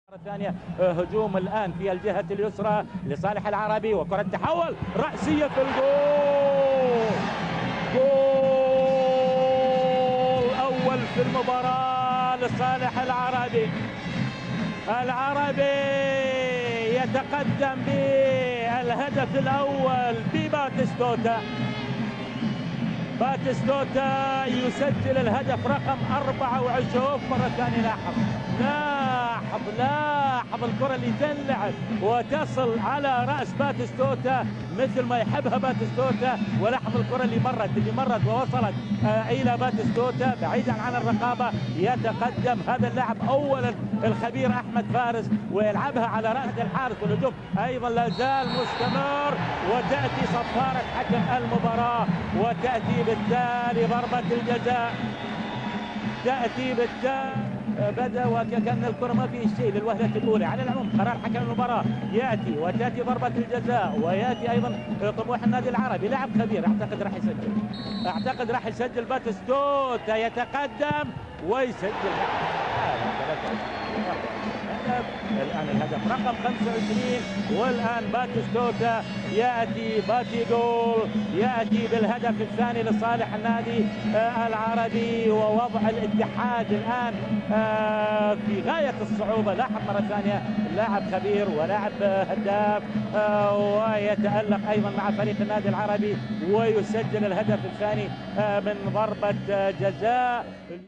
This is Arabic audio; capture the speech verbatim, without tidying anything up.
ثانية هجوم الآن في الجهة اليسرى لصالح العربي، وكرة تحول رأسية في الجول. جول أول في المباراة لصالح العربي. العربي يتقدم بالهدف الأول بباتيستوتا. باتيستوتا يسجل الهدف رقم أربعة وعشرين. مرة ثانية لاحظ لاحظ لاحظ الكرة اللي تنلعب وتصل على رأس باتيستوتا مثل ما يحبها باتيستوتا، ولاحظ الكرة اللي مرت اللي مرت ووصلت إلى باتيستوتا بعيدا عن الرقابة. يتقدم هذا اللاعب أولا الخبير أحمد فارس ويلعبها على رأس الحارس، والهجوم أيضا لا زال مستمر، وتأتي صفارة حكم المباراة وتأتي بالتالي ضربة الجزاء. تأتي بالتالي بدأ وكأن الكرة ما في شيء للوهلة الأولى. على العموم قرار حكم المباراة يأتي وتأتي ضربة الجزاء، ويأتي أيضا طموح النادي العربي. لاعب خبير أعتقد راح يسجل أعتقد راح يسجل باتيستوتا، يتقدم ويسجل الآن الهدف رقم خمسة وعشرين. والآن باتيستوتا يأتي باتي جول، يأتي بالهدف الثاني لصالح النادي العربي، ووضع الاتحاد الآن في غاية الصعوبة. لاحظ مرة ثانية لاعب خبير ولاعب هداف، ويتألق أيضا مع فريق النادي العربي ويسجل الهدف الثاني من ضربة جزاء.